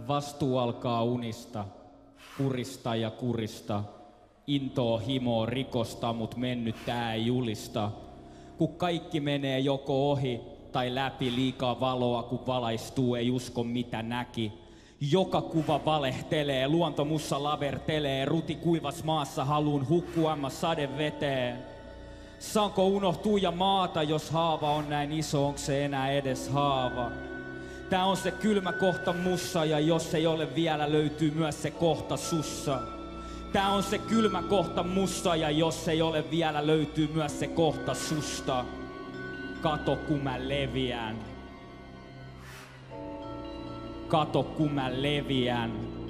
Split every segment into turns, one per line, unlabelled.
Vastuu alkaa unista, kurista ja kurista. Intoo, himoa, rikosta, mut mennyt tää ei julista. Kun kaikki menee joko ohi tai läpi, liikaa valoa kun valaistuu, ei usko mitä näki. Joka kuva valehtelee, luonto mussa lavertelee, ruti kuivas maassa haluun hukkuamma sadeveteen. Saanko unohtuu ja maata, jos haava on näin iso, onks se enää edes haava? Tää on se kylmä kohta mussa, ja jos ei ole vielä, löytyy myös se kohta sussa. Tää on se kylmä kohta mussa, ja jos ei ole vielä, löytyy myös se kohta susta. Kato kun mä leviän. Kato kun mä leviän.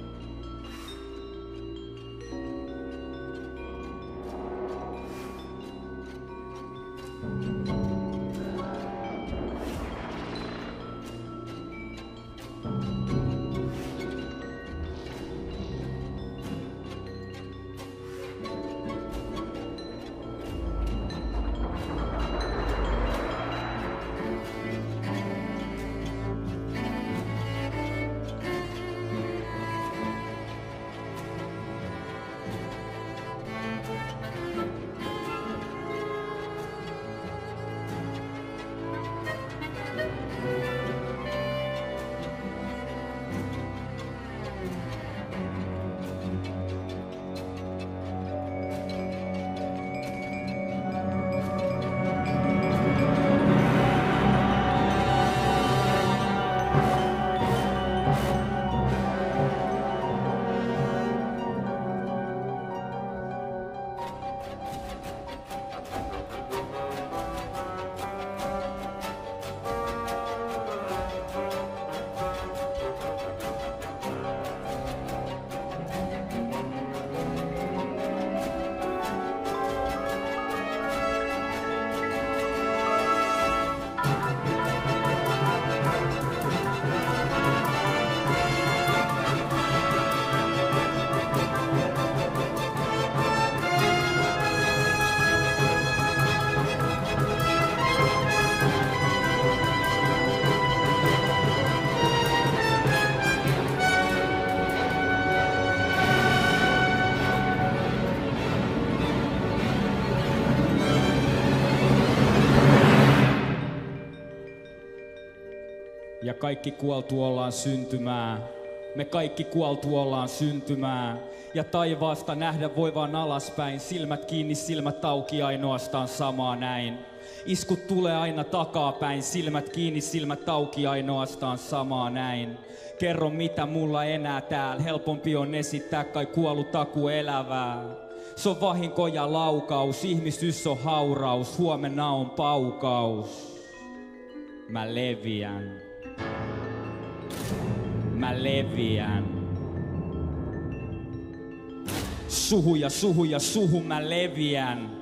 Ja kaikki kuoltu ollaan syntymään. Me kaikki kuoltu ollaan syntymään. Ja taivaasta nähdä voi vaan alaspäin. Silmät kiinni, silmät auki, ainoastaan samaa näin. Iskut tulee aina takapäin. Silmät kiinni, silmät auki, ainoastaan samaa näin. Kerro mitä mulla enää täällä. Helpompi on esittää kai kuollut taku elävää. Se on vahinko ja laukaus. Ihmisyys on hauraus. Huomenna on paukaus. Mä leviän. Mä leviän. Suhu ja suhu ja suhu mä leviän.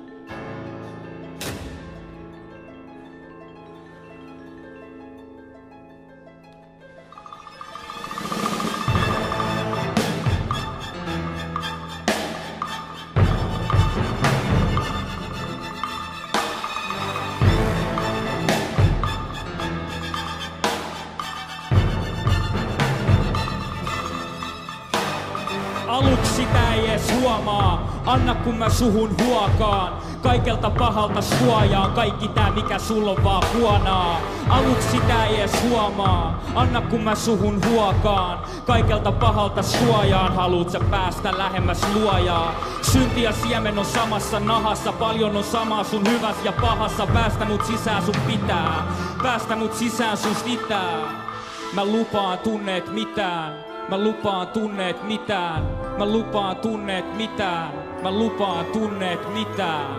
Aluksi sitä ei ees huomaa, anna kun mä suhun huokaan. Kaikelta pahalta suojaan, kaikki tää mikä sulla on vaan huonaa. Aluksi sitä ei ees huomaa, anna kun mä suhun huokaan. Kaikelta pahalta suojaan, haluut sä päästä lähemmäs luojaa. Synti ja siemen on samassa nahassa, paljon on samaa sun hyväs ja pahassa. Päästä mut sisään sun pitää, päästä mut sisään sun itää. Mä lupaan tunneet mitään. Mä lupaan tunneet mitään. Mä lupaan tunneet mitään. Mä lupaan tunneet mitään.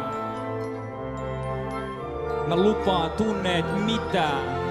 Mä lupaan tunneet mitään.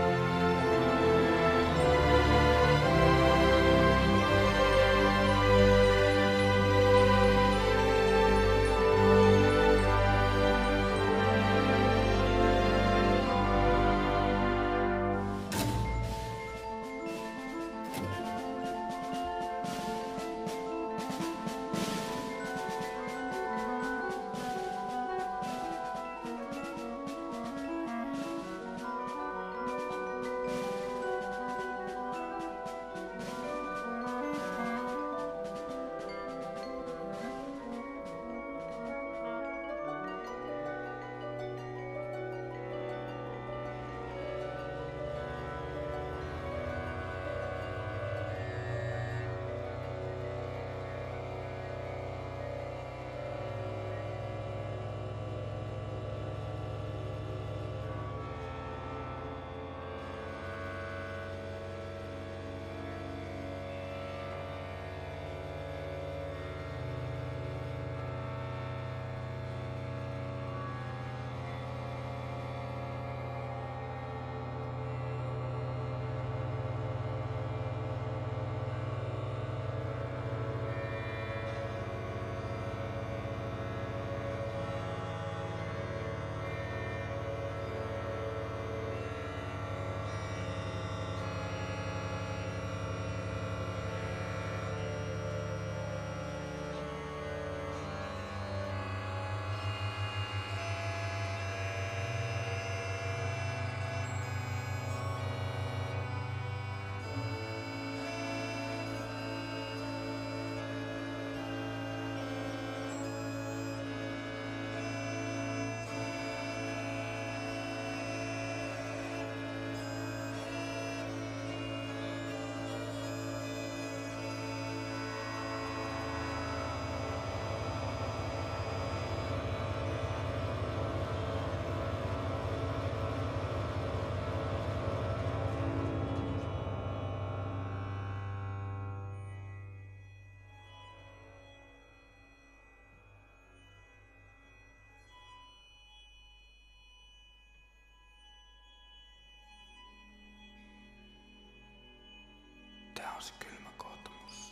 se kylmä kohta mussa.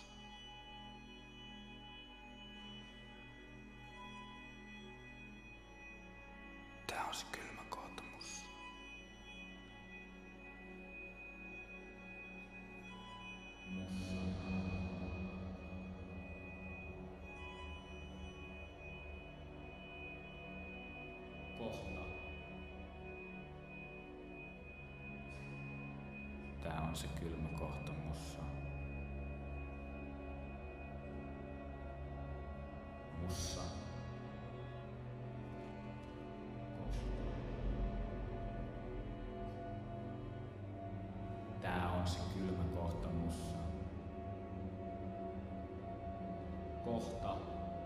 Tää on se kylmä kohta mussa.
Kohta.
Tää on se kylmä kohta mussa.
Mussa.
Tää on se kylmä kohta mussa.
Kohta.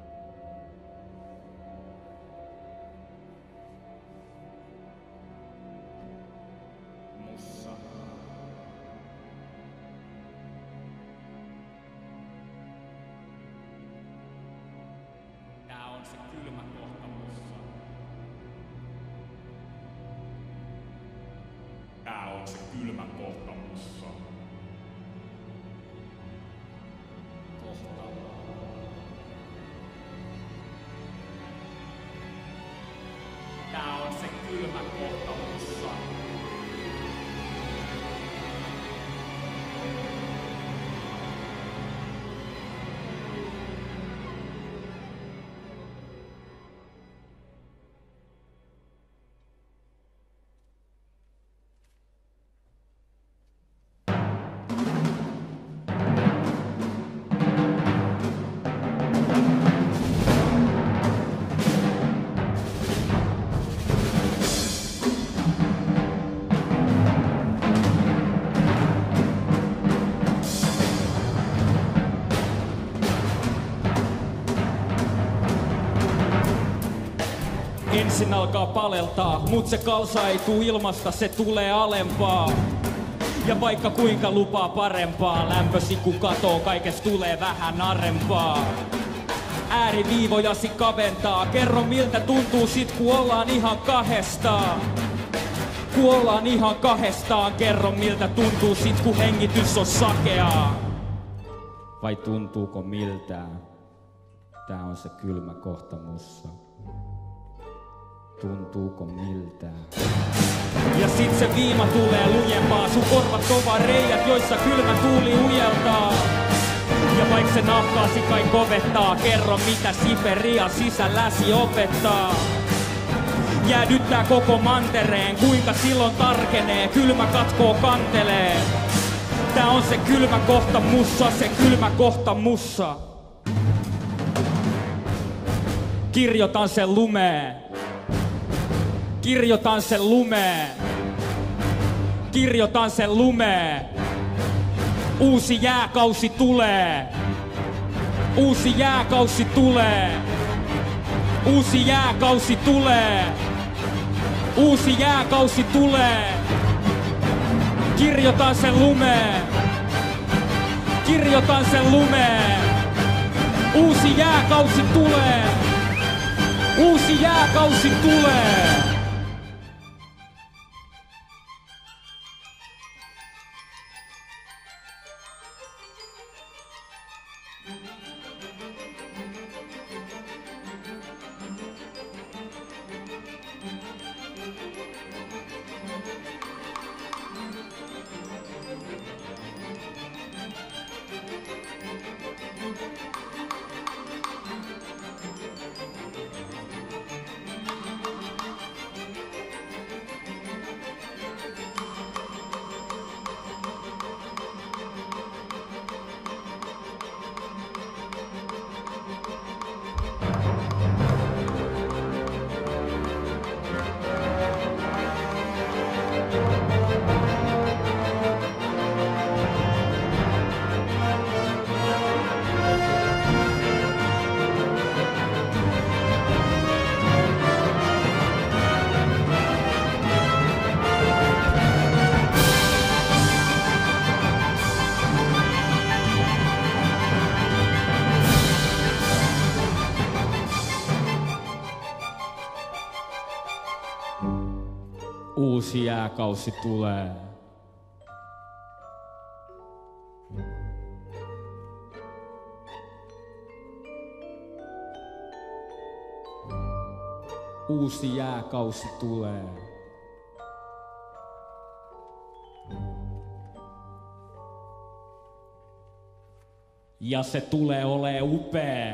Mussa. Tää on se kylmä kohta mussa.
Tää on se kylmä kohta mussa.
Kohta. Tää on se kylmä kohta mussa. Ensin alkaa paleltaa, mut se kalsa ei tuu ilmasta, se tulee alempaa. Ja vaikka kuinka lupaa parempaa, lämpösiku katoo, kaikesta tulee vähän arempaa. Ääriviivojasi kaventaa, kerro miltä tuntuu sit kun ollaan ihan kahdestaan. Kun ollaan ihan kahdestaan, kerro miltä tuntuu sit kun hengitys on sakeaa. Vai tuntuuko miltään? Tää on se kylmä kohta mussa. Tuntuuko miltään? Ja sit se viima tulee lujempaa, sun korvat on vaan reijät, joissa kylmä tuuli ujeltaa. Ja vaik se nahkaasi kai kovettaa, kerro mitä Siberia sisälläsi opettaa. Jäädyttää koko mantereen, kuinka silloin tarkenee, kylmä katkoo kantelee. Tää on se kylmä kohta mussa, se kylmä kohta mussa. Kirjoitan sen lumeen. Kirjoitan sen lumeen. Kirjoitan sen lumeen. Uusi jääkausi tulee. Uusi jääkausi tulee. Uusi jääkausi tulee. Uusi jääkausi tulee. Kirjoitan sen lumeen. Kirjoitan sen lumeen. Uusi jääkausi tulee. Uusi jääkausi tulee. Uusi jääkausi tulee. uusi jääkausi tulee. Ja se tulee olee upea.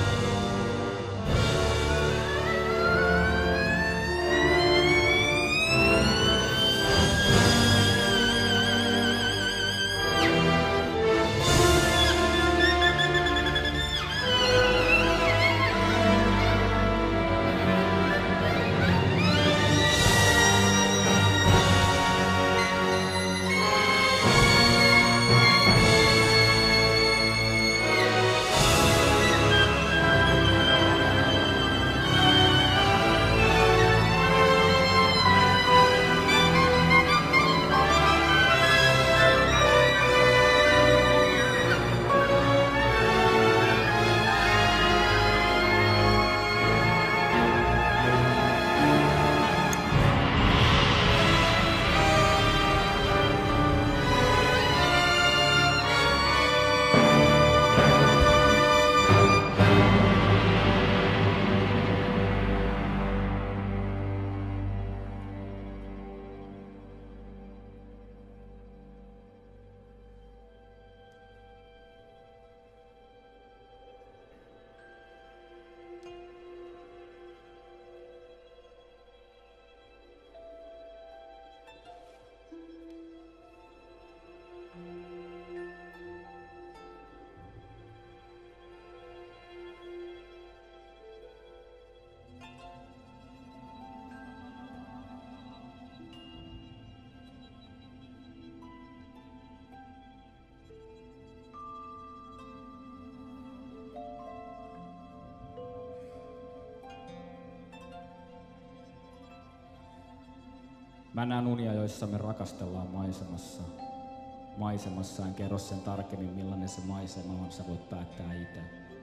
Mä näen unia, joissa me rakastellaan maisemassa. Maisemassa en kerro sen tarkemmin, millainen se maisema on, sä voit päättää itse.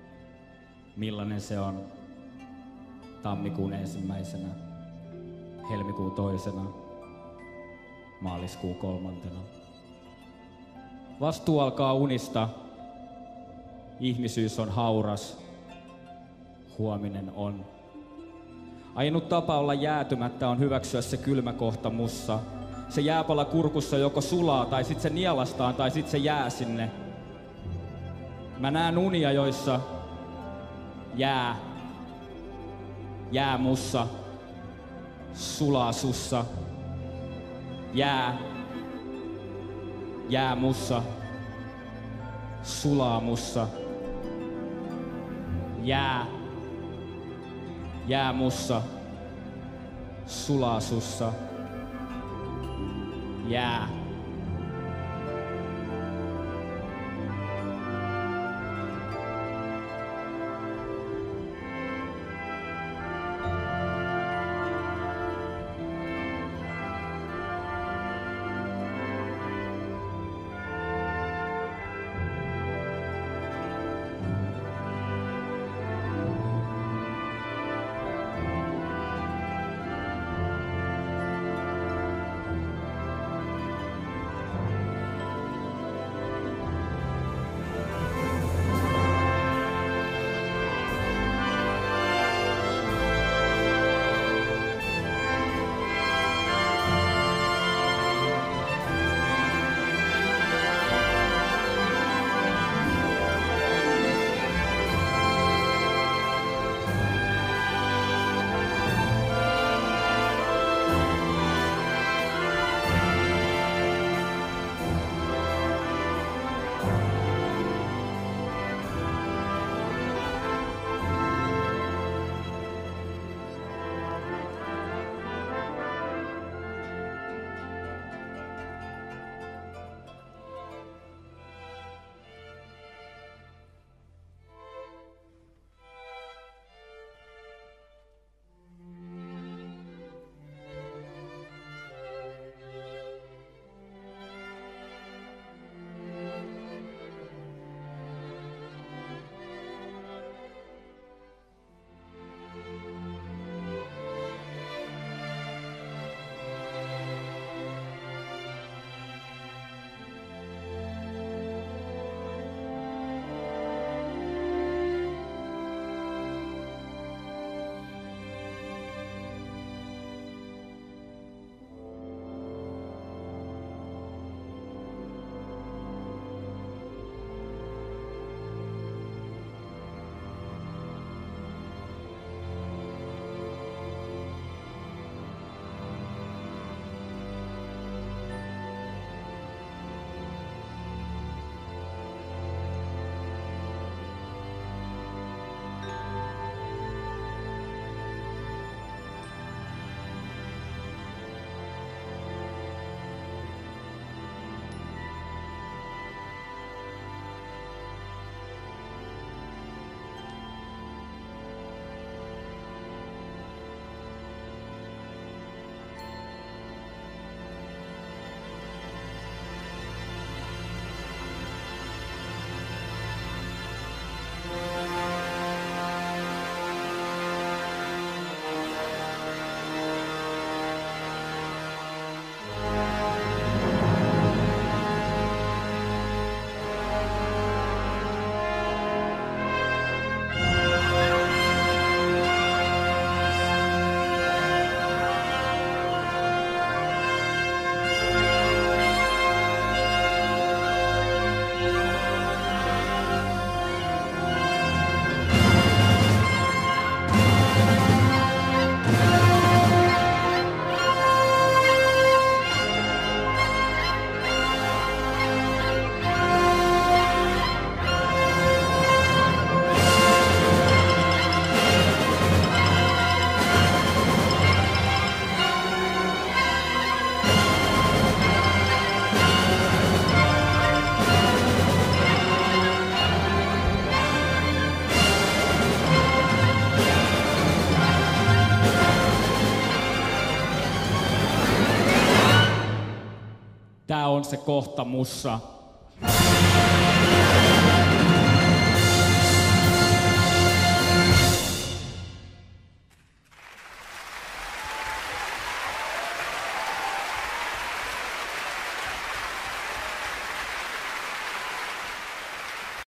Millainen se on tammikuun 1., helmikuun 2., maaliskuun 3. Vastuu alkaa unista. Ihmisyys on hauras. Huominen on. Ainut tapa olla jäätymättä on hyväksyä se kylmä kohta mussa. Se jääpala kurkussa joko sulaa, tai sit se nielastaan, tai sit se jää sinne. Mä näen unia, joissa jää mussa, sulaa sussa. Jää mussa, sulaa mussa. Jää mussa, sulaa sussa. Jää. Tää on se kohta mussa.